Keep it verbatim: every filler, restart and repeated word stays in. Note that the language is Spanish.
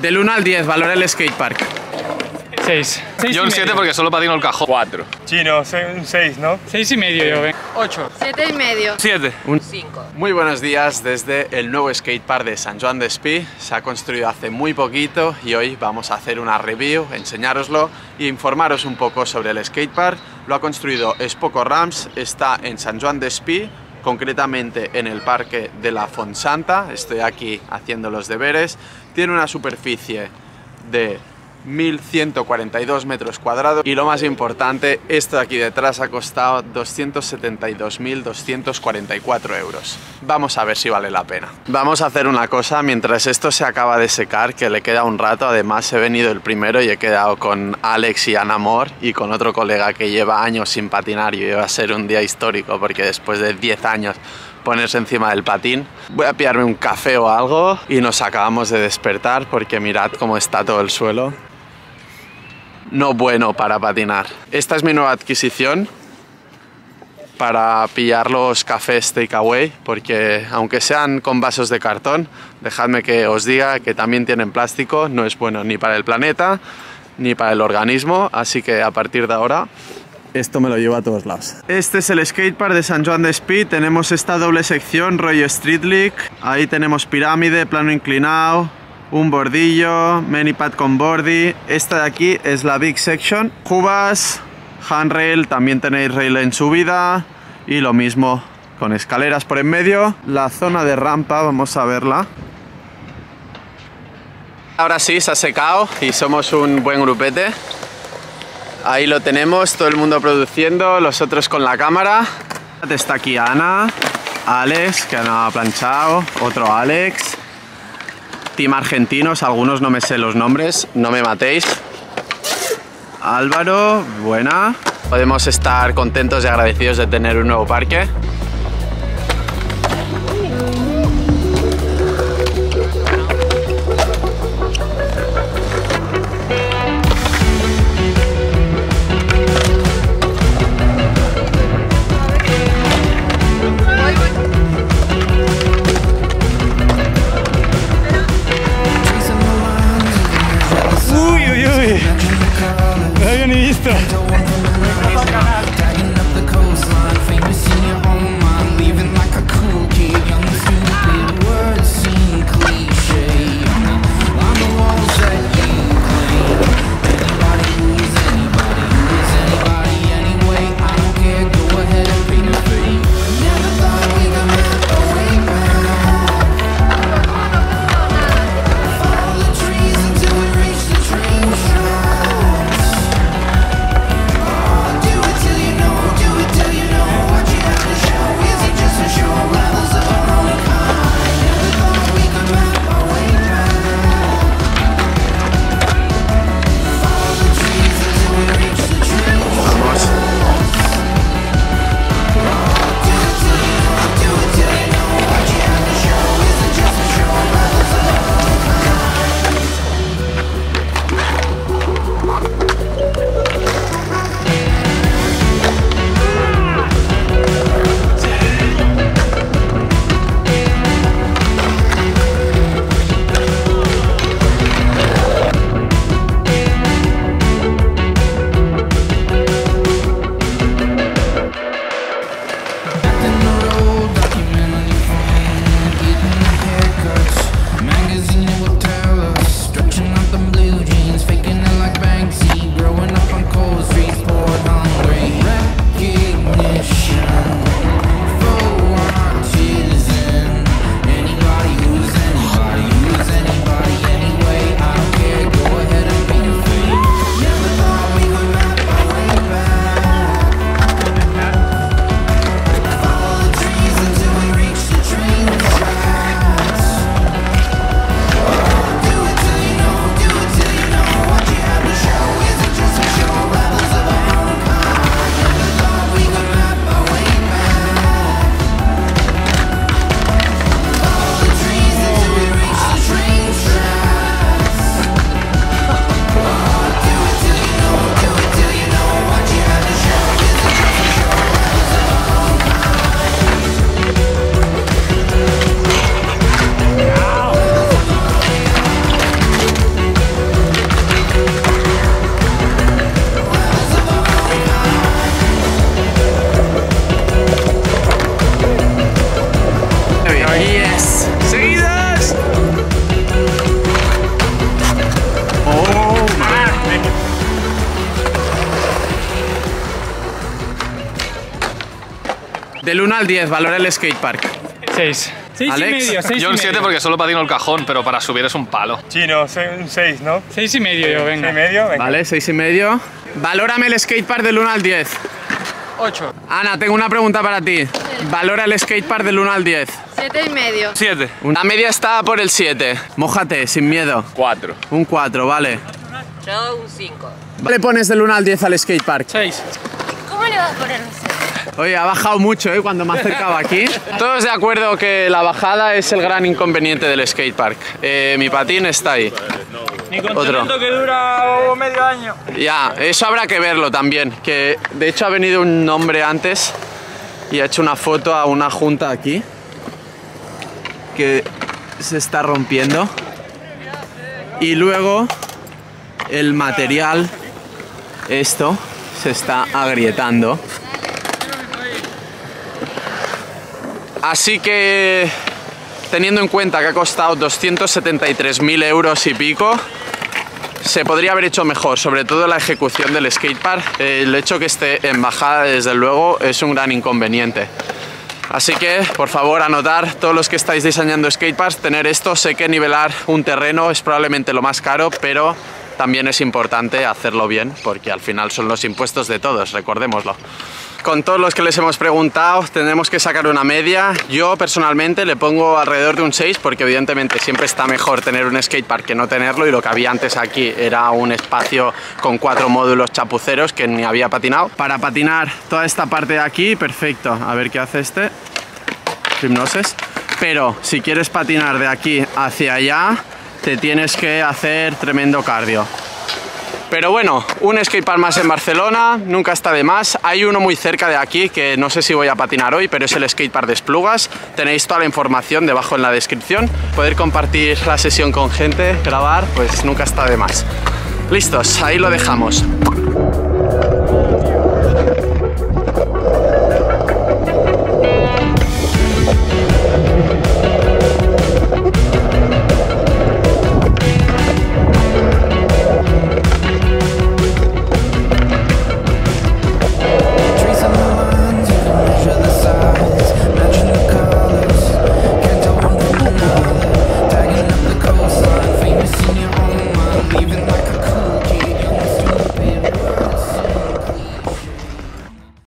Del uno al diez, valora el skatepark. seis. Yo un siete porque solo patino el cajón. cuatro. Chino, un seis, ¿no? seis y medio yo, ven. ocho. siete y medio. siete. Un cinco. Muy buenos días desde el nuevo skatepark de Sant Joan d'Espí. Se ha construido hace muy poquito y hoy vamos a hacer una review, enseñároslo e informaros un poco sobre el skatepark. Lo ha construido Spoco Ramps, está en Sant Joan d'Espí, concretamente en el parque de la Fontsanta. Estoy aquí haciendo los deberes. Tiene una superficie de mil ciento cuarenta y dos metros cuadrados y lo más importante, esto de aquí detrás ha costado doscientos setenta y dos mil doscientos cuarenta y cuatro euros. Vamos a ver si vale la pena. Vamos a hacer una cosa mientras esto se acaba de secar, que le queda un rato. Además he venido el primero y he quedado con Alex y Ana Mor y con otro colega que lleva años sin patinar y va a ser un día histórico porque después de diez años ponerse encima del patín. Voy a pillarme un café o algo y nos acabamos de despertar porque mirad cómo está todo el suelo. No bueno para patinar. Esta es mi nueva adquisición para pillar los cafés takeaway, porque aunque sean con vasos de cartón, dejadme que os diga que también tienen plástico, no es bueno ni para el planeta ni para el organismo, así que a partir de ahora esto me lo llevo a todos lados. Este es el skatepark de Sant Joan d'Espí. Tenemos esta doble sección, rollo Street League. Ahí tenemos pirámide, plano inclinado, un bordillo, many pad con bordi. Esta de aquí es la big section. Cubas, handrail, también tenéis rail en subida y lo mismo con escaleras por en medio. La zona de rampa, vamos a verla. Ahora sí, se ha secado y somos un buen grupete. Ahí lo tenemos, todo el mundo produciendo, los otros con la cámara. Está aquí Ana, Alex, que no ha planchado, otro Alex. Team argentinos, algunos no me sé los nombres, no me matéis. Álvaro, buena. Podemos estar contentos y agradecidos de tener un nuevo parque. No había ni visto. Del uno al diez, valora el skatepark. seis. seis y Alex. medio, seis Yo y un siete medio. porque solo patino el cajón, pero para subir es un palo. Chino, se- un seis, ¿no? seis y medio yo, venga. ¿seis y medio? Venga. Vale, seis y medio. Valórame el skatepark del uno al diez. ocho. Ana, tengo una pregunta para ti. Valora el skatepark del uno al diez. Siete y medio. siete. La media está por el siete. Mójate, sin miedo. cuatro. Un cuatro, vale. Yo un cinco. ¿Le pones del uno al diez al skatepark? seis. ¿Cómo le vas a poner un seis? Oye, ha bajado mucho, ¿eh? Cuando me he acercado aquí. Todos de acuerdo que la bajada es el gran inconveniente del skatepark. Eh, mi patín está ahí. Ni Otro. que dura medio año. Ya, eso habrá que verlo también. Que de hecho ha venido un hombre antes y ha hecho una foto a una junta aquí que se está rompiendo. Y luego el material, esto, se está agrietando. Así que, teniendo en cuenta que ha costado doscientos setenta y tres mil euros y pico, se podría haber hecho mejor, sobre todo la ejecución del skatepark. El hecho que esté en bajada, desde luego, es un gran inconveniente. Así que, por favor, anotar, todos los que estáis diseñando skateparks, tener esto. Sé que nivelar un terreno es probablemente lo más caro, pero también es importante hacerlo bien, porque al final son los impuestos de todos, recordémoslo. Con todos los que les hemos preguntado, tenemos que sacar una media. Yo personalmente le pongo alrededor de un seis, porque evidentemente siempre está mejor tener un skatepark que no tenerlo, y lo que había antes aquí era un espacio con cuatro módulos chapuceros que ni había patinado. Para patinar toda esta parte de aquí, perfecto. A ver qué hace este. Hipnosis. Pero si quieres patinar de aquí hacia allá, te tienes que hacer tremendo cardio. Pero bueno, un skatepark más en Barcelona, nunca está de más. Hay uno muy cerca de aquí que no sé si voy a patinar hoy, pero es el skatepark de Esplugas. Tenéis toda la información debajo en la descripción. Poder compartir la sesión con gente, grabar, pues nunca está de más. Listos, ahí lo dejamos.